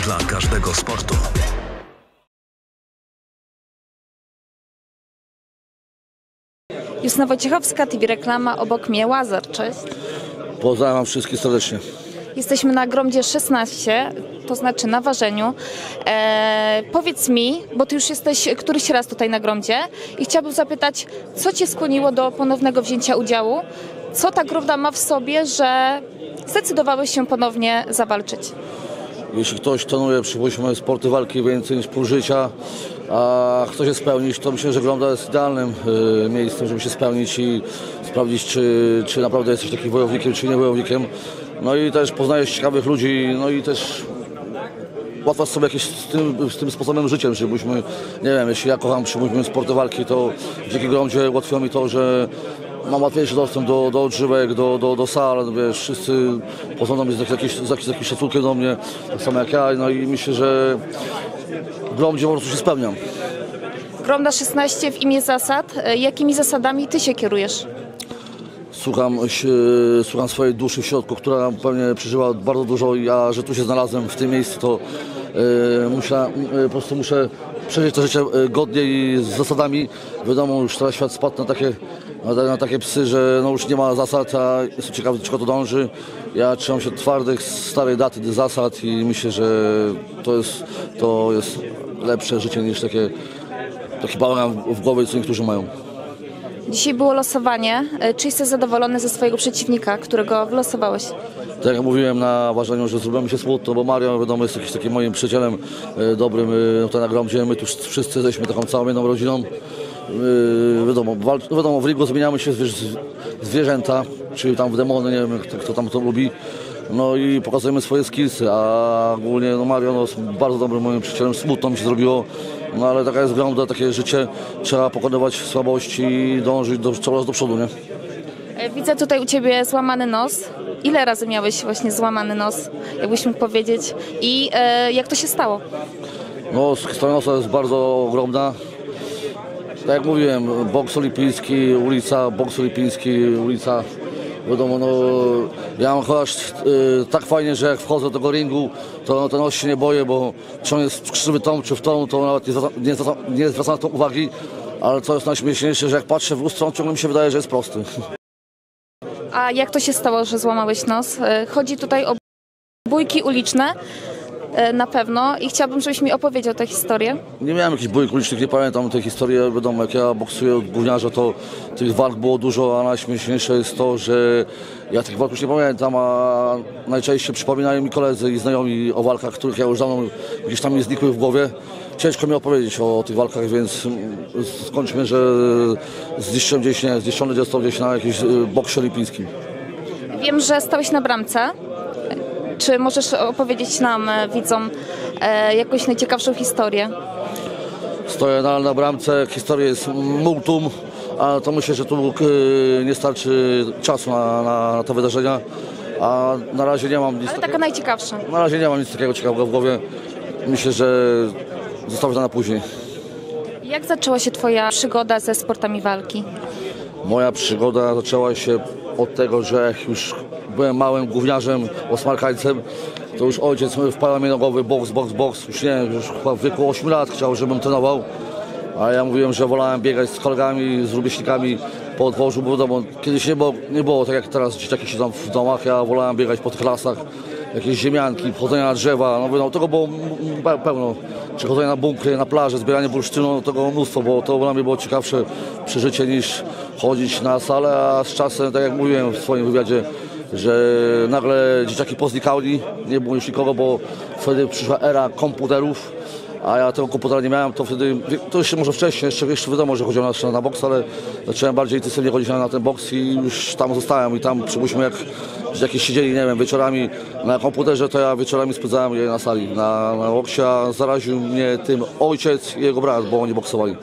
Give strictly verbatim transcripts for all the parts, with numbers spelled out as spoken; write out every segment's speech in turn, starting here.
dla każdego sportu. Justyna Wojciechowska, T V Reklama, obok mnie Łazar, cześć. Pozdrawiam wszystkich serdecznie. Jesteśmy na Gromdzie szesnaście, to znaczy na ważeniu. E, powiedz mi, bo ty już jesteś któryś raz tutaj na Gromdzie i chciałabym zapytać, co cię skłoniło do ponownego wzięcia udziału? Co ta Gromda ma w sobie, że zdecydowałeś się ponownie zawalczyć? Jeśli ktoś trenuje, przypuśćmy, sporty walki więcej niż pół życia, a chce się spełnić, to myślę, że Gromda jest idealnym y, miejscem, żeby się spełnić i sprawdzić, czy, czy naprawdę jesteś takim wojownikiem, czy nie wojownikiem. No i też poznajesz ciekawych ludzi, no i też ułatwiasz sobie jakieś z tym, z tym sposobem życiem, żebyśmy, nie wiem, jeśli ja kocham, przypuśćmy, sporty walki, to dzięki Gromdzie ułatwiło mi to, że mam łatwiejszy dostęp do, do odżywek, do, do, do sal, wiesz, wszyscy poznają mnie z jakimś, z jakimś, z jakimś szacunkiem do mnie, tak samo jak ja, no i myślę, że w Gromdzie po prostu się spełniam. Gromda szesnaście w imię zasad. Jakimi zasadami ty się kierujesz? Słucham, słucham swojej duszy w środku, która pewnie przeżyła bardzo dużo, a że tu się znalazłem w tym miejscu, to yy, muszę, yy, po prostu muszę przeżyć to życie godnie i z zasadami. Wiadomo, już teraz świat spadł na takie, na, na takie psy, że no już nie ma zasad, a jestem ciekawy, do czego to dąży. Ja trzymam się twardych, starej daty zasad i myślę, że to jest, to jest lepsze życie niż takie, taki bałagan w głowie, co niektórzy mają. Dzisiaj było losowanie. Czy jesteś zadowolony ze swojego przeciwnika, którego wylosowałeś? Tak jak mówiłem na ważeniu, że zrobiło mi się smutno, bo Mario, wiadomo, jest jakiś takim moim przyjacielem e, dobrym e, tutaj na Gromdzie. My tu wszyscy jesteśmy taką całą jedną rodziną. E, wiadomo, wal, wiadomo, w ringu zmieniamy się zwierzę, zwierzęta, czyli tam w demony, nie wiem kto, kto tam to lubi. No i pokazujemy swoje skillsy, a ogólnie no Mario no, jest bardzo dobrym moim przyjacielem. Smutno mi się zrobiło, no ale taka jest Gromda, takie życie. Trzeba pokonywać słabości i dążyć do, coraz do przodu, nie? Widzę tutaj u ciebie złamany nos. Ile razy miałeś właśnie złamany nos, jakbyś mógł powiedzieć? I e, jak to się stało? No, historia nosa jest bardzo ogromna. Tak jak mówiłem, boks olimpijski, ulica, boks olimpijski, ulica. Wiadomo, no, ja mam chyba y, tak fajnie, że jak wchodzę do tego ringu, to ten nos się nie boję, bo czy on jest krzywy tą, czy w tą, to nawet nie zwracam, nie zwracam, nie zwracam na to uwagi. Ale co jest najśmieszniejsze, że jak patrzę w lustro, ciągle mi się wydaje, że jest prosty. A jak to się stało, że złamałeś nos? Chodzi tutaj o bójki uliczne na pewno i chciałabym, żebyś mi opowiedział tę historię. Nie miałem jakichś bójek ulicznych, nie pamiętam tej historii. Wiadomo, jak ja boksuję od gówniarza, to tych walk było dużo, a najśmieszniejsze jest to, że ja tych walk już nie pamiętam, a najczęściej przypominają mi koledzy i znajomi o walkach, których ja już dawno gdzieś tam mi znikły w głowie. Ciężko mi opowiedzieć o tych walkach, więc skończmy, że zniszczyłem gdzieś, nie, zniszczony został gdzieś na jakimś boksie olimpijskim. Wiem, że stałeś na bramce. Czy możesz opowiedzieć nam, widzom, jakąś najciekawszą historię? Stoję na, na bramce, historia jest multum, a to myślę, że tu nie starczy czasu na, na, na te wydarzenia, a na razie nie mam nic Ale taka najciekawsza. Na razie nie mam nic takiego ciekawego w głowie. Myślę, że zostawię to na później. Jak zaczęła się twoja przygoda ze sportami walki? Moja przygoda zaczęła się od tego, że jak już byłem małym gówniarzem, osmarkańcem, to już ojciec wpadał mi na głowę boks, boks, boks. Już nie już chyba w wieku ośmiu lat chciał, żebym trenował. A ja mówiłem, że wolałem biegać z kolegami, z rówieśnikami po dworzu, bo wiadomo, kiedyś nie było, nie było tak jak teraz dzieciaki siedzą w domach. Ja wolałem biegać po tych lasach, jakieś ziemianki, chodzenia na drzewa. No wiadomo, tego było pełno. Czy chodzenie na bunkry, na plaży, zbieranie bursztynu, tego mnóstwo, bo to dla mnie było ciekawsze przeżycie niż chodzić na salę, a z czasem, tak jak mówiłem w swoim wywiadzie, że nagle dzieciaki poznikali, nie było już nikogo, bo wtedy przyszła era komputerów, a ja tego komputera nie miałem, to wtedy, to jeszcze może wcześniej, jeszcze, jeszcze wiadomo, że chodziłem na, na boks, ale zacząłem bardziej intensywnie chodzić na, na ten boks i już tam zostałem i tam, przypuśćmy, jak jakieś siedzieli, nie wiem, wieczorami na komputerze, to ja wieczorami spędzałem je na sali, na, na boksie, a zaraził mnie tym ojciec i jego brat, bo oni boksowali.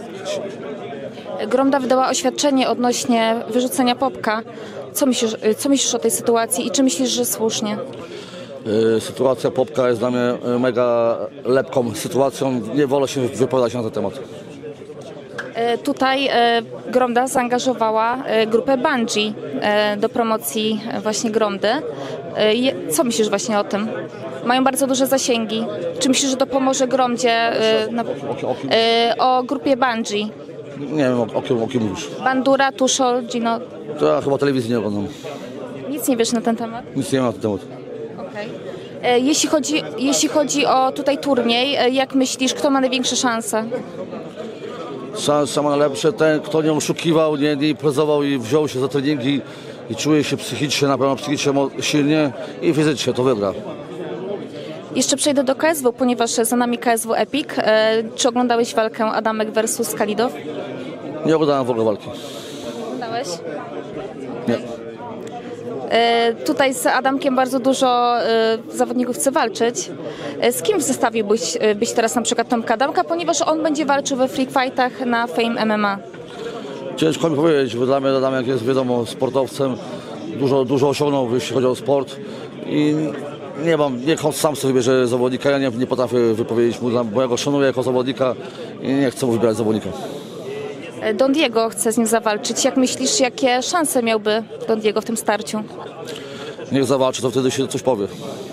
Gromda wydała oświadczenie odnośnie wyrzucenia Popka. Co myślisz, co myślisz o tej sytuacji i czy myślisz, że słusznie? Sytuacja Popka jest dla mnie mega lepką sytuacją. Nie wolę się wypowiadać na ten temat. E, Tutaj e, Gromda zaangażowała e, grupę Bungie e, do promocji e, właśnie Gromdy. E, je- Co myślisz właśnie o tym? Mają bardzo duże zasięgi. Czy myślisz, że to pomoże Gromdzie? E, na, O, o, kim- e, o grupie Bungie. nie wiem, o, o, kim, o kim mówisz. Bandura, Tuszol, Gino. To ja chyba telewizji nie oglądam. Nic nie wiesz na ten temat? Nic nie wiem na ten temat. Okej. E, Jeśli chodzi, jeśli chodzi o tutaj turniej, e, jak myślisz, kto ma największe szanse? Szansa ma najlepsze ten, kto nie oszukiwał, nie, nie imprezował i wziął się za treningi i czuje się psychicznie, na pewno psychicznie mo- silnie i fizycznie, to wygra. Jeszcze przejdę do K S W, ponieważ za nami K S W Epic. E, Czy oglądałeś walkę Adamek versus Kalidow? Nie oglądałem w ogóle walki. Oglądałeś? Nie. E, Tutaj z Adamkiem bardzo dużo e, zawodników chce walczyć. E, Z kim zestawiłbyś e, byś teraz na przykład Tomka Adamka, ponieważ on będzie walczył we free fightach na Fame M M A? Ciężko mi powiedzieć, bo dla mnie Adamek jest, wiadomo, sportowcem. Dużo, dużo osiągnął, jeśli chodzi o sport. I nie mam, niech on sam sobie wybierze zawodnika. Ja nie, nie potrafię wypowiedzieć mu, dla- bo ja go szanuję jako zawodnika i nie chcę mu wybierać zawodnika. E, Don Diego chce z nim zawalczyć. Jak myślisz, jakie szanse miałby Don Diego w tym starciu? Niech zawalczy, to wtedy się coś powie.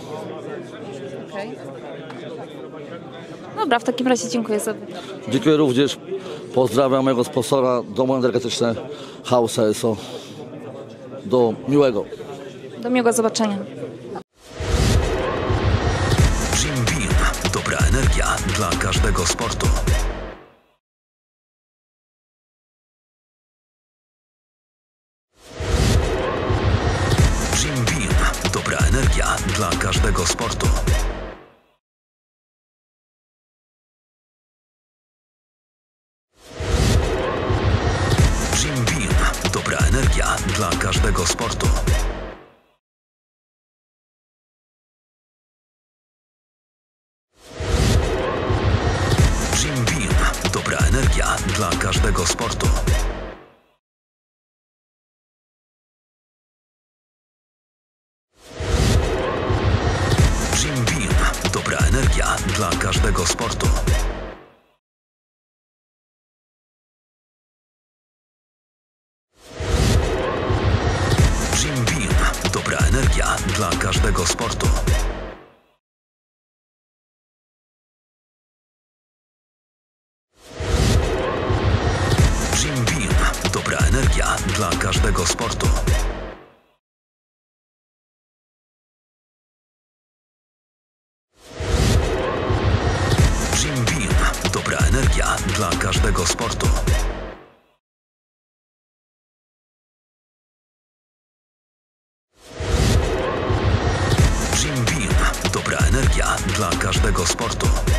Dobra, w takim razie dziękuję za wywiad. Dziękuję również. Pozdrawiam mojego sponsora, domu energetyczne House S O. Do miłego. Do miłego zobaczenia. Jim Beam. Dobra energia dla każdego sportu. Jim Beam. Dobra energia dla każdego sportu. Jim Beam. Dobra energia dla każdego sportu. Jim Beam. Dobra energia dla każdego sportu. Jim Beam. Dobra energia dla każdego sportu. Jim Beam. Dobra energia dla każdego sportu. Jim Beam. Dobra energia dla każdego sportu. Jim Beam. Dobra energia dla każdego sportu. Jim Beam. Dobra energia dla każdego sportu.